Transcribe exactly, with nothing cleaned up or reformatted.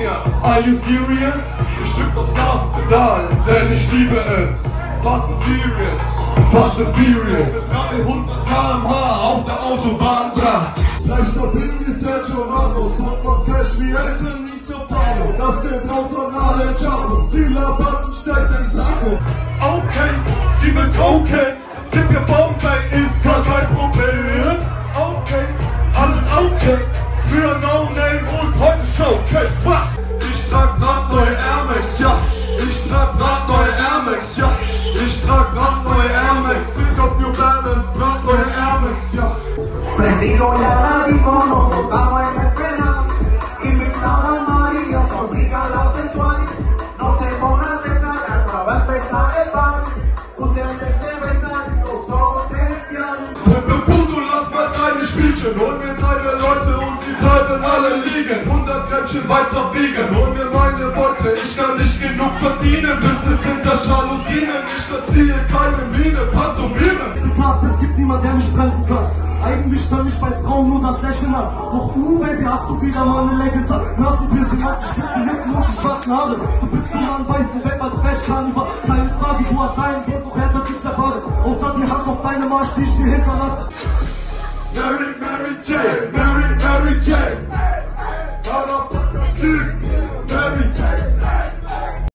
mir. Are you serious? Ich drück aufs Gaspedal, denn ich liebe es. Fast and Furious, Fast and Furious. dreihundert Kilometer pro Stunde auf der Autobahn, bra. Bleib stabil wie Sergio Ramos und mach Cash wie Elton Soprano. Das geht raus an alle Chapo. Dealer Batzen steckt im Sacko. Okay, Steven Cocaine. Tipp ihr Bombay ist gar kein Problem. Okay, alles okay. Früher No Name und heute Showcase. Ich trag brandneue Air Max, ja. Ich trag brandneue Air Max, ja. Ich trag brandneue Air Max. Fick auf New Balance, brandneue Air Max, ja. Prendido ya audífono, vamos en el freno. Invitado al amarillo, obliga la sensual. No se pongan de sacar, pero va a empezar el bar. Ustedes se besan, los ojos cristianos. Mit dem Punto lass mal deine Spielchen. Hol mir deine Leute und sie bleiben alle liegen. hundert Grämmchen weißer Wiegen. Hol mir meine Beute, ich kann nicht genug verdienen. Business hinter Jalousien, ich verziehe keine Miene, Pantomime. Es gibt niemand, der mich bremsen kann. Eigentlich stand ich bei Frauen nur das Lächeln an. Doch nu, Baby, hast du wieder mal eine Leggings an. Nasenpiercing hat die spitzen Lippen und die schwarzen Haare. Du bist immer ein weißen Web als Flash-Carnival. Keine Frage, du hast einen Tod, doch er wird nichts erfahren. Außer die Hand auf deine Marsch, die ich dir hinterlasse. Mary, Mary Jane, Mary, Mary Jane. Mary Jane.